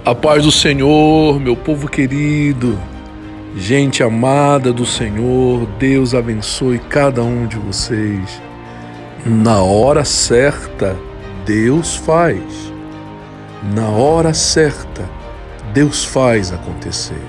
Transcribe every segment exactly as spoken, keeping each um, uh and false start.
A paz do Senhor, meu povo querido, gente amada do Senhor, Deus abençoe cada um de vocês. Na hora certa, Deus faz. Na hora certa, Deus faz acontecer.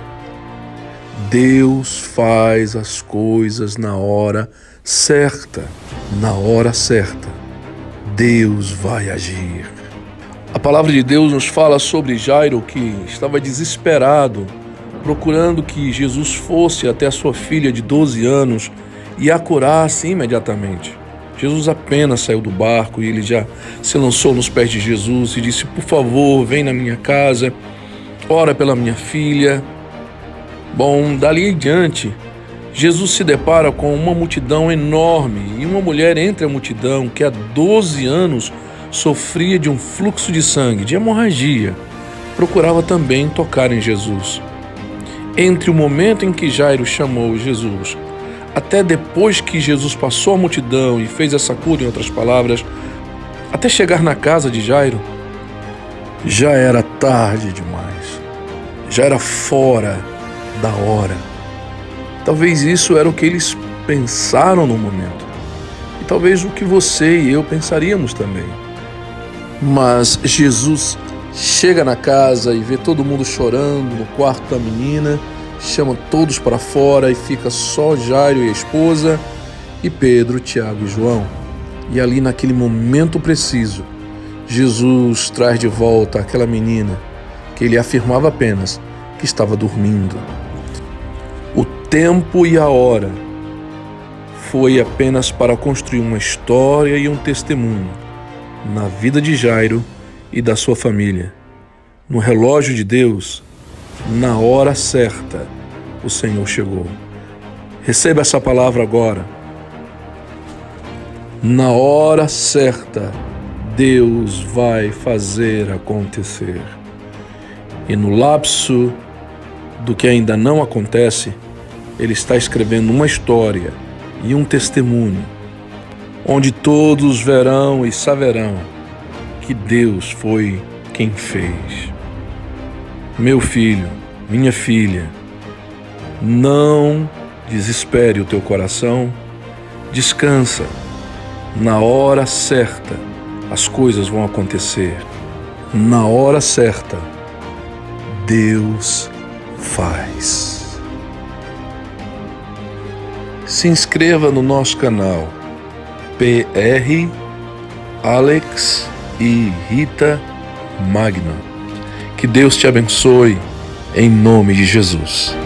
Deus faz as coisas na hora certa. Na hora certa, Deus vai agir. A palavra de Deus nos fala sobre Jairo, que estava desesperado, procurando que Jesus fosse até a sua filha de doze anos e a curasse imediatamente. Jesus apenas saiu do barco e ele já se lançou nos pés de Jesus e disse: por favor, vem na minha casa, ora pela minha filha. Bom, dali em diante, Jesus se depara com uma multidão enorme e uma mulher entre a multidão que há doze anos sofria de um fluxo de sangue, de hemorragia, procurava também tocar em Jesus. Entre o momento em que Jairo chamou Jesus, até depois que Jesus passou a multidão e fez essa cura, em outras palavras, até chegar na casa de Jairo, já era tarde demais, já era fora da hora. Talvez isso era o que eles pensaram no momento, e talvez o que você e eu pensaríamos também. Mas Jesus chega na casa e vê todo mundo chorando no quarto da menina, chama todos para fora e fica só Jairo e a esposa, e Pedro, Tiago e João. E ali naquele momento preciso, Jesus traz de volta aquela menina que ele afirmava apenas que estava dormindo. O tempo e a hora foi apenas para construir uma história e um testemunho na vida de Jairo e da sua família. No relógio de Deus, na hora certa, o Senhor chegou. Receba essa palavra agora. Na hora certa, Deus vai fazer acontecer. E no lapso do que ainda não acontece, Ele está escrevendo uma história e um testemunho, onde todos verão e saberão que Deus foi quem fez. Meu filho, minha filha, não desespere o teu coração, descansa. Na hora certa, as coisas vão acontecer. Na hora certa, Deus faz. Se inscreva no nosso canal P R Alex e Rita Magno. Que Deus te abençoe em nome de Jesus.